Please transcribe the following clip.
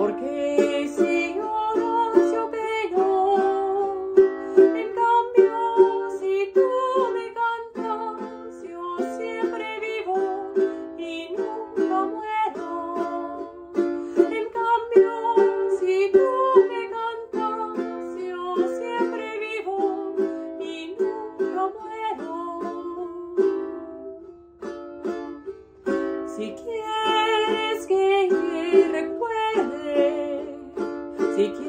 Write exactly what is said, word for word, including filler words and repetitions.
Porque si lloras yo peno, en cambio si tú me cantas, yo siempre vivo y nunca muero. En cambio si tú me cantas, yo siempre vivo y nunca muero. Si quieres que recuerde, si quieres